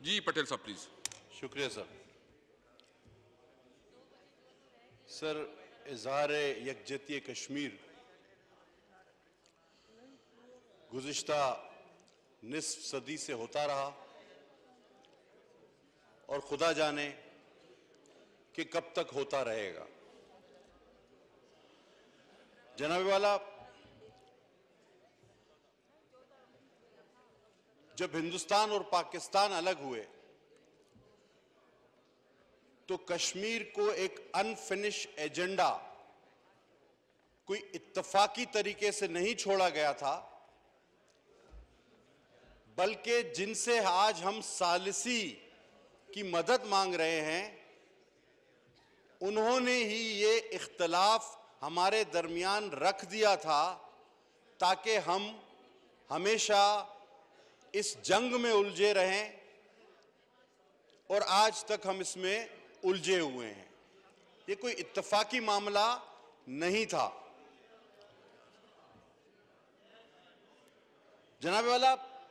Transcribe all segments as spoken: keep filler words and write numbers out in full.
जी पटेल साहब प्लीज। शुक्रिया sir. Sir, इजहार यकजहती कश्मीर गुज़िश्ता निस्फ सदी से होता रहा और खुदा जाने कि कब तक होता रहेगा। जनाब वाला, जब हिंदुस्तान और पाकिस्तान अलग हुए तो कश्मीर को एक अनफिनिश एजेंडा कोई इत्तफाकी तरीके से नहीं छोड़ा गया था, बल्कि जिनसे आज हम सालिसी की मदद मांग रहे हैं उन्होंने ही ये इख्तलाफ हमारे दरमियान रख दिया था ताकि हम हमेशा इस जंग में उलझे रहें और आज तक हम इसमें उलझे हुए हैं। ये कोई इत्तफाकी मामला नहीं था। जनाब वाला,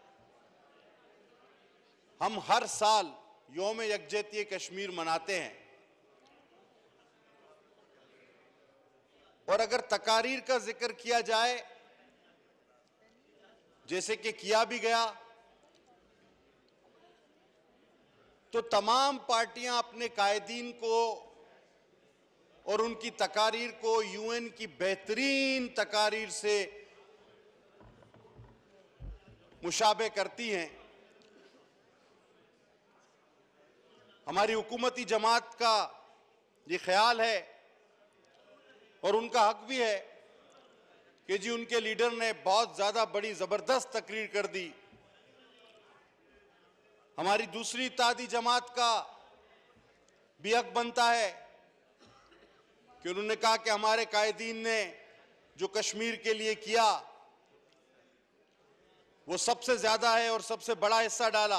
हम हर साल यौम यकजहती कश्मीर मनाते हैं और अगर तकारीर का जिक्र किया जाए, जैसे कि किया भी गया, तो तमाम पार्टियां अपने कायदीन को और उनकी तकारीर को यूएन की बेहतरीन तकारीर से मुशाबे करती हैं। हमारी हुकूमती जमात का ये ख्याल है और उनका हक भी है कि जी उनके लीडर ने बहुत ज़्यादा बड़ी ज़बरदस्त तकरीर कर दी। हमारी दूसरी इत्तेहादी जमात का भी हक बनता है कि उन्होंने कहा कि हमारे कायदीन ने जो कश्मीर के लिए किया वो सबसे ज़्यादा है और सबसे बड़ा हिस्सा डाला।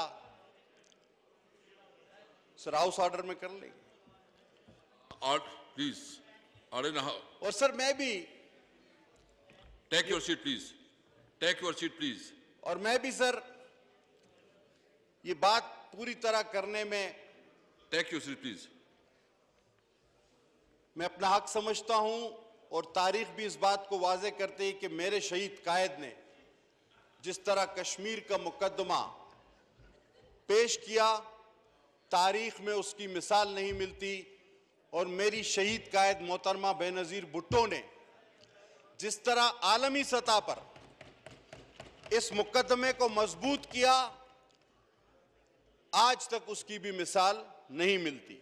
सर, हाउस ऑर्डर में कर लेंगे और प्लीज ऑर्डर इन और सर मैं भी take your seat please, take your seat please. और मैं भी सर ये बात पूरी तरह करने में टेक योर सीट प्लीज। मैं अपना हक समझता हूं और तारीख भी इस बात को वाजे करते हैं कि मेरे शहीद कायद ने जिस तरह कश्मीर का मुकदमा पेश किया, तारीख में उसकी मिसाल नहीं मिलती। और मेरी शहीद कायद मोहतरमा बेनज़ीर भुट्टो ने जिस तरह आलमी सतह पर इस मुकदमे को मजबूत किया, आज तक उसकी भी मिसाल नहीं मिलती।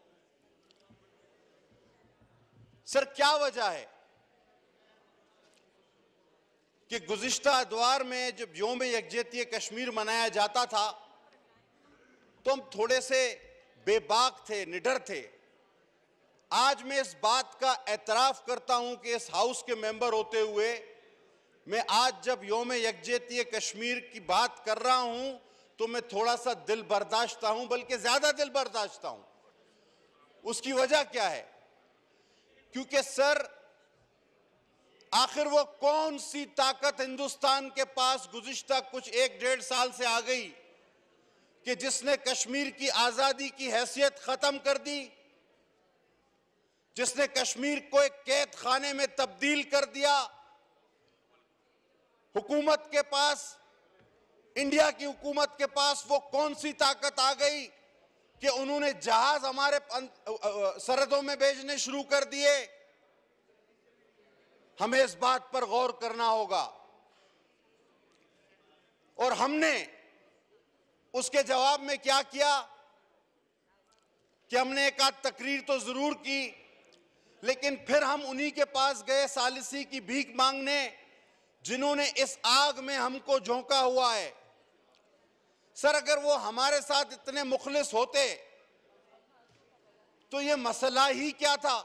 सर, क्या वजह है कि गुज़िश्ता अदवार में जब यौम यकजहती कश्मीर मनाया जाता था तो हम थोड़े से बेबाक थे, निडर थे। आज मैं इस बात का एतराफ़ करता हूं कि इस हाउस के मेंबर होते हुए मैं आज जब यौम यकजहती कश्मीर की बात कर रहा हूं तो मैं थोड़ा सा दिल बर्दाश्ता हूं, बल्कि ज़्यादा दिल बर्दाश्ता हूं। उसकी वजह क्या है? क्योंकि सर, आखिर वो कौन सी ताकत हिंदुस्तान के पास गुज़िश्ता कुछ एक डेढ़ साल से आ गई कि जिसने कश्मीर की आज़ादी की हैसियत ख़त्म कर दी, जिसने कश्मीर को एक कैद खाने में तब्दील कर दिया। हुकूमत के पास, इंडिया की हुकूमत के पास वो कौन सी ताकत आ गई कि उन्होंने जहाज हमारे सरहदों में भेजने शुरू कर दिए। हमें इस बात पर गौर करना होगा और हमने उसके जवाब में क्या किया कि हमने एक आध तकरीर तो जरूर की, लेकिन फिर हम उन्हीं के पास गए सालिसी की भीख मांगने जिन्होंने इस आग में हमको झोंका हुआ है। सर, अगर वो हमारे साथ इतने मुखलिस होते तो ये मसला ही क्या था?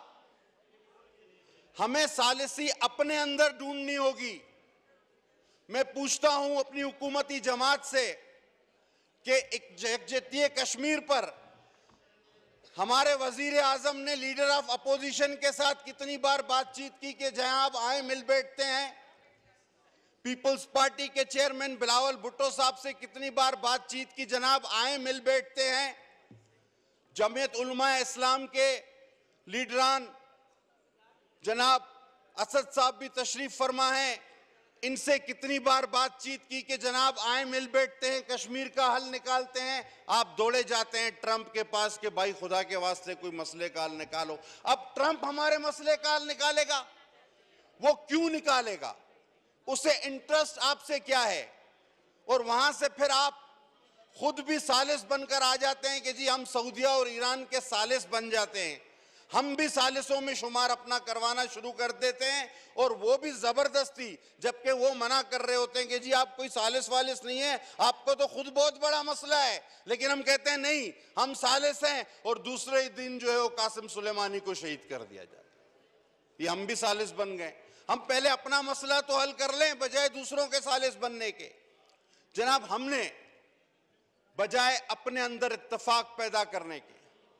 हमें सालिसी अपने अंदर ढूंढनी होगी। मैं पूछता हूं अपनी हुकूमती जमात से कि यकजहती कश्मीर पर हमारे वजीर आजम ने लीडर ऑफ अपोजिशन के साथ कितनी बार बातचीत की कि जहां आप आए मिल बैठते हैं। पीपल्स पार्टी के चेयरमैन बिलावल भुट्टो साहब से कितनी बार बातचीत की, जनाब आए मिल बैठते हैं। जमीयत उलमा इस्लाम के लीडरान जनाब असद साहब भी तशरीफ फरमा हैं, इनसे कितनी बार बातचीत की कि जनाब आए मिल बैठते हैं, कश्मीर का हल निकालते हैं। आप दौड़े जाते हैं ट्रंप के पास कि भाई खुदा के वास्ते कोई मसले का हल निकालो। अब ट्रंप हमारे मसले का हल निकालेगा, वो क्यों निकालेगा? उसे इंटरेस्ट आपसे क्या है? और वहां से फिर आप खुद भी सालिस बनकर आ जाते हैं कि जी हम सऊदिया और ईरान के सालिस बन जाते हैं, हम भी सालिसों में शुमार अपना करवाना शुरू कर देते हैं, और वो भी जबरदस्ती, जबकि वो मना कर रहे होते हैं कि जी आप कोई सालिस वालिस नहीं है, आपको तो खुद बहुत बड़ा मसला है, लेकिन हम कहते हैं नहीं हम सालिस हैं, और दूसरे दिन जो है वो कासिम सुलेमानी को शहीद कर दिया जाता है। ये हम भी सालिस बन गए। हम पहले अपना मसला तो हल कर लें बजाय दूसरों के सालिस बनने के। जनाब हमने बजाय अपने अंदर इत्तेफाक पैदा करने के,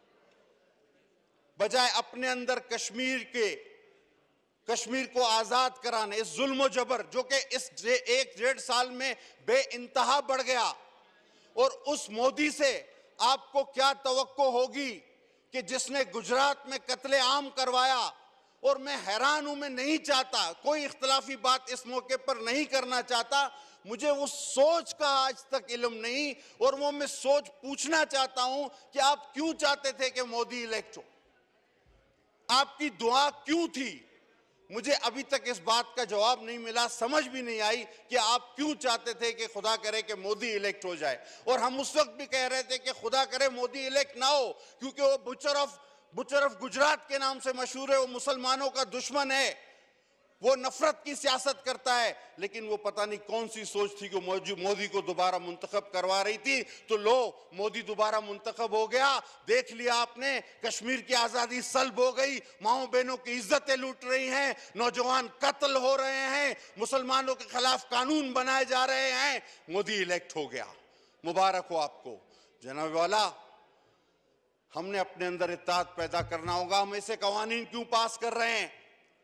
बजाय अपने अंदर कश्मीर के कश्मीर को आजाद कराने, इस जुल्म जबर जो कि इस एक डेढ़ साल में बेइंतहा बढ़ गया, और उस मोदी से आपको क्या तवक्को होगी कि जिसने गुजरात में कत्ले आम करवाया। और मैं हैरान हूं, मैं नहीं चाहता कोई इख्तलाफी बात इस मौके पर नहीं करना चाहता, मुझे उस सोच का आज तक इल्म नहीं, और वो मैं सोच पूछना चाहता हूं कि आप क्यों चाहते थे कि मोदी इलेक्ट हो? आपकी दुआ क्यों थी? मुझे अभी तक इस बात का जवाब नहीं मिला, समझ भी नहीं आई कि आप क्यों चाहते थे कि खुदा करे कि मोदी इलेक्ट हो जाए। और हम उस वक्त भी कह रहे थे कि खुदा करे मोदी इलेक्ट ना हो, क्योंकि वो butcher of butcher of Gujarat के नाम से मशहूर है, वो मुसलमानों का दुश्मन है, वो नफरत की सियासत करता है। लेकिन वो पता नहीं कौन सी सोच थी कि मोदी को दोबारा मुंतखब करवा रही थी, तो लो मोदी दोबारा मुंतखब हो गया। देख लिया आपने, कश्मीर की आजादी सल्ब हो गई, माओ बहनों की इज्जतें लूट रही हैं, नौजवान कत्ल हो रहे हैं, मुसलमानों के खिलाफ कानून बनाए जा रहे हैं, मोदी इलेक्ट हो गया। मुबारक हो आपको जनाब वाला। हमने अपने अंदर इत्तेहाद पैदा करना होगा। हम ऐसे कवानीन क्यों पास कर रहे हैं?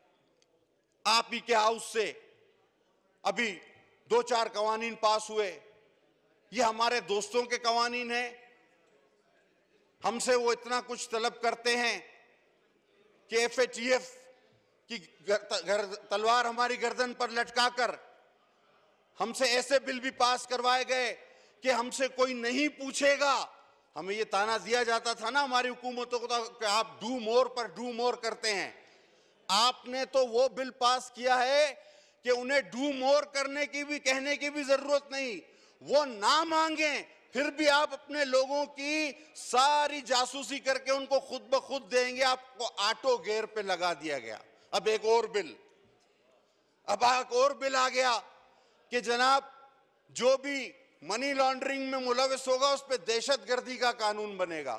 आप ही के हाउस से अभी दो चार कवानीन पास हुए, ये हमारे दोस्तों के कवानीन हैं। हमसे वो इतना कुछ तलब करते हैं कि एफ ए टी एफ की तलवार हमारी गर्दन पर लटकाकर हमसे ऐसे बिल भी पास करवाए गए कि हमसे कोई नहीं पूछेगा। हमें ये ताना दिया जाता था ना हमारी हुकूमतों को कि आप डू मोर पर डू मोर करते हैं। आपने तो वो बिल पास किया है कि उन्हें डू मोर करने की भी, कहने की भी जरूरत नहीं, वो ना मांगे फिर भी आप अपने लोगों की सारी जासूसी करके उनको खुद ब खुद देंगे। आपको ऑटो गेयर पे लगा दिया गया। अब एक और बिल अब एक और बिल आ गया कि जनाब जो भी मनी लॉन्ड्रिंग में मुलविस होगा उस पर दहशतगर्दी का कानून बनेगा।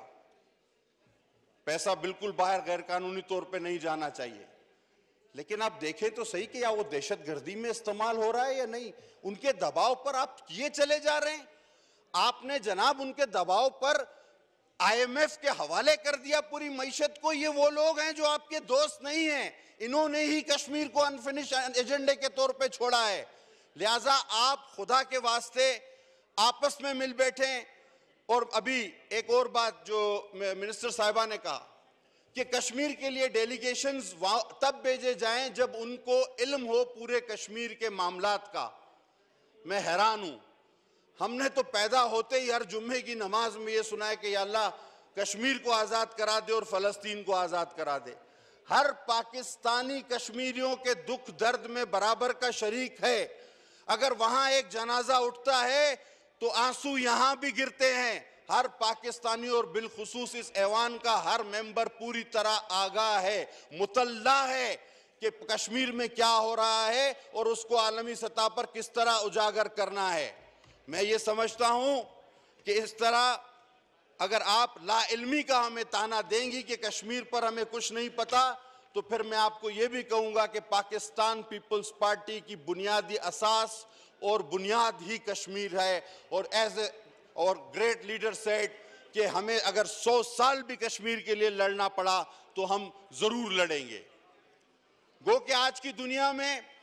पैसा बिल्कुल बाहर गैर कानूनी तौर पे नहीं जाना चाहिए, लेकिन आप देखें तो सही कि या वो दहशतगर्दी में इस्तेमाल हो रहा है या नहीं। उनके दबाव पर आप किए चले जा रहे हैं। आपने जनाब उनके दबाव पर आई एम एफ के हवाले कर दिया पूरी मईशत को। ये वो लोग हैं जो आपके दोस्त नहीं हैं, इन्होंने ही कश्मीर को अनफिनिश एजेंडे के तौर पे छोड़ा है। लिहाजा आप खुदा के वास्ते आपस में मिल बैठे। और अभी एक और बात जो मिनिस्टर साहिबा ने कहा कि कश्मीर के लिए डेलीगेशंस तब भेजे जाएं जब उनको इल्म हो पूरे कश्मीर के मामलात का। मैं हैरान हूं, हमने तो पैदा होते ही हर जुम्मे की नमाज में ये सुना है कि या अल्लाह कश्मीर को आज़ाद करा दे और फ़लस्तीन को आज़ाद करा दे। हर पाकिस्तानी कश्मीरियों के दुख दर्द में बराबर का शरीक है। अगर वहां एक जनाजा उठता है तो आंसू यहां भी गिरते हैं। हर पाकिस्तानी और बिलखुसूस इस ऐवान का हर मेंबर पूरी तरह आगाह है, मुतल्ला है कि कश्मीर में क्या हो रहा है और उसको आलमी सतह पर किस तरह उजागर करना है। मैं ये समझता हूं कि इस तरह अगर आप लाइल्मी का हमें ताना देंगी कि कश्मीर पर हमें कुछ नहीं पता, तो फिर मैं आपको ये भी कहूंगा कि पाकिस्तान पीपल्स पार्टी की बुनियादी असास और बुनियाद ही कश्मीर है। और एज ए और ग्रेट लीडर सेड कि हमें अगर सौ साल भी कश्मीर के लिए लड़ना पड़ा तो हम जरूर लड़ेंगे। गो कि आज की दुनिया में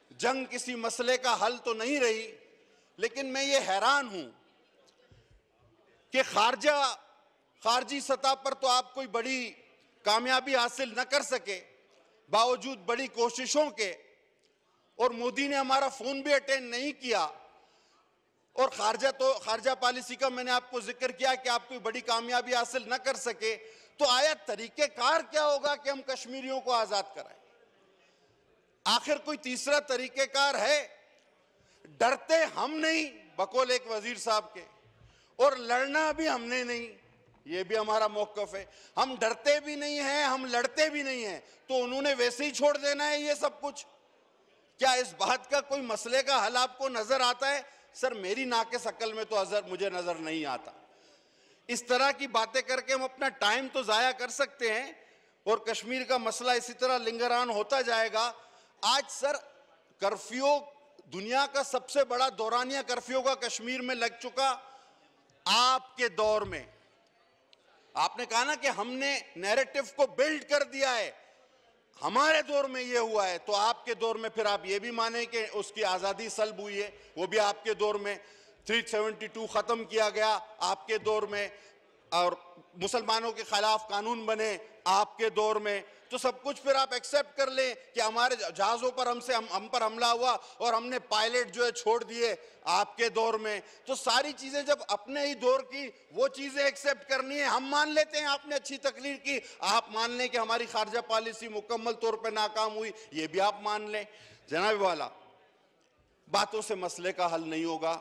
जंग किसी मसले का हल तो नहीं रही, लेकिन मैं ये हैरान हूं कि खारजा खारजी सतह पर तो आप कोई बड़ी कामयाबी हासिल न कर सके बावजूद बड़ी कोशिशों के, और मोदी ने हमारा फोन भी अटेंड नहीं किया, और खारजा तो खारजा पॉलिसी का मैंने आपको जिक्र किया कि आप कोई बड़ी कामयाबी हासिल न कर सके, तो आया तरीकेकार क्या होगा कि हम कश्मीरियों को आजाद कराएं? आखिर कोई तीसरा तरीकेकार है? डरते हम नहीं बकौल एक वजीर साहब के, और लड़ना भी हमने नहीं, ये भी हमारा मौकफ है। हम डरते भी नहीं हैं, हम लड़ते भी नहीं हैं, तो उन्होंने वैसे ही छोड़ देना है ये सब कुछ? क्या इस बात का कोई मसले का हल आपको नजर आता है? सर, मेरी नाके शकल में तो अजर मुझे नजर नहीं आता। इस तरह की बातें करके हम अपना टाइम तो जाया कर सकते हैं, और कश्मीर का मसला इसी तरह लिंगरान होता जाएगा। आज सर कर्फ्यू, दुनिया का सबसे बड़ा दौरानिया कर्फ्यू का कश्मीर में लग चुका आपके दौर में। आपने कहा ना कि हमने नैरेटिव को बिल्ड कर दिया है, हमारे दौर में ये हुआ है, तो आपके दौर में फिर आप ये भी माने कि उसकी आज़ादी सल्ब हुई है, वो भी आपके दौर में। तीन सौ बहत्तर ख़त्म किया गया आपके दौर में, और मुसलमानों के खिलाफ कानून बने आपके दौर में। तो सब कुछ फिर आप एक्सेप्ट कर लें कि हमारे जहाज़ों पर हमसे हम, हम पर हमला हुआ और हमने पायलट जो है छोड़ दिए आपके दौर में। तो सारी चीज़ें जब अपने ही दौर की वो चीज़ें एक्सेप्ट करनी है, हम मान लेते हैं आपने अच्छी तकरीर की, आप मान लें कि हमारी खारजा पॉलिसी मुकम्मल तौर पर नाकाम हुई, ये भी आप मान लें। जनाब वाला, बातों से मसले का हल नहीं होगा।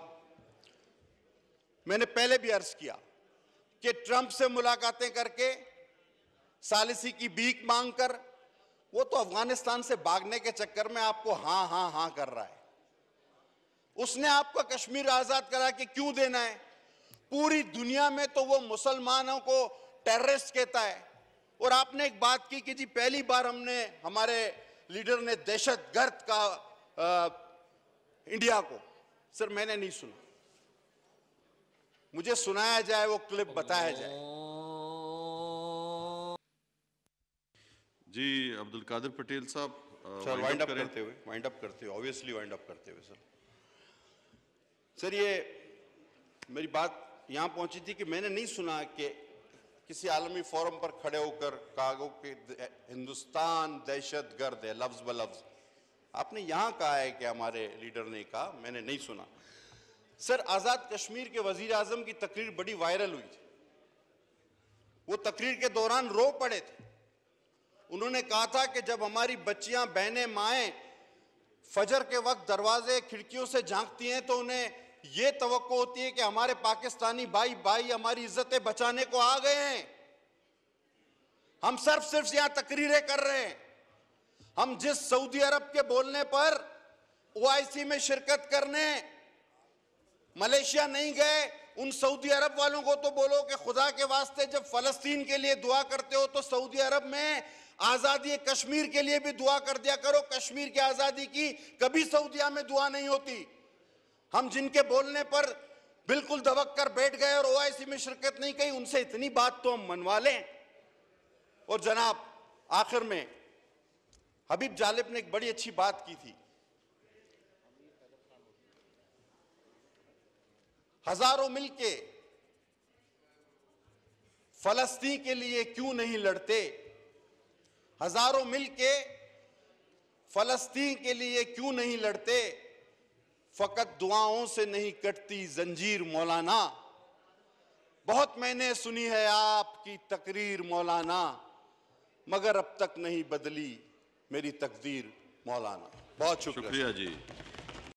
मैंने पहले भी अर्ज किया कि ट्रंप से मुलाकातें करके, सालिसी की भीख मांगकर, वो तो अफगानिस्तान से भागने के चक्कर में आपको हां हां हां कर रहा है। उसने आपको कश्मीर आजाद करा के क्यों देना है? पूरी दुनिया में तो वो मुसलमानों को टेररिस्ट कहता है। और आपने एक बात की कि जी पहली बार हमने, हमारे लीडर ने दहशतगर्द का आ, इंडिया को। सर, मैंने नहीं सुना, मुझे सुनाया जाए, वो क्लिप बताया जाए। जी अब्दुल कादिर पटेल साहब, सर वाइंड अप करते हुए वाइंड अप करते हुए ऑब्वियसली वाइंड अप करते हुए सर सर ये मेरी बात यहां पहुंची थी कि मैंने नहीं सुना कि किसी आलमी फोरम पर खड़े होकर कहा गो कि हिंदुस्तान दहशतगर्द है, लफ्ज ब लफ्ज आपने यहां कहा है कि हमारे लीडर ने कहा, मैंने नहीं सुना। सर, आजाद कश्मीर के वजीर आजम की तकरीर बड़ी वायरल हुई थी। वो तकरीर के दौरान रो पड़े थे। उन्होंने कहा था कि जब हमारी बच्चियां, बहनें, माएं फजर के वक्त दरवाजे खिड़कियों से झांकती हैं तो उन्हें यह तवक्को होती है कि हमारे पाकिस्तानी भाई भाई हमारी इज्जतें बचाने को आ गए हैं। हम सिर्फ सिर्फ यहां तकरीरें कर रहे हैं। हम जिस सऊदी अरब के बोलने पर ओआईसी में शिरकत करने मलेशिया नहीं गए, उन सऊदी अरब वालों को तो बोलो कि खुदा के वास्ते जब फलस्तीन के लिए दुआ करते हो तो सऊदी अरब में आजादी कश्मीर के लिए भी दुआ कर दिया करो। कश्मीर की आजादी की कभी सऊदिया में दुआ नहीं होती। हम जिनके बोलने पर बिल्कुल दबक कर बैठ गए और ओआईसी में शिरकत नहीं की, उनसे इतनी बात तो हम मनवा लें। और जनाब, आखिर में हबीब जालिब ने एक बड़ी अच्छी बात की थी, हजारों मिलके फलस्तीन के लिए क्यों नहीं लड़ते, हजारों मिलके फलस्तीन के लिए क्यों नहीं लड़ते, फकत दुआओं से नहीं कटती जंजीर मौलाना। बहुत मैंने सुनी है आपकी तकरीर मौलाना, मगर अब तक नहीं बदली मेरी तकदीर मौलाना। बहुत शुक्रिया शुक्रिया जी।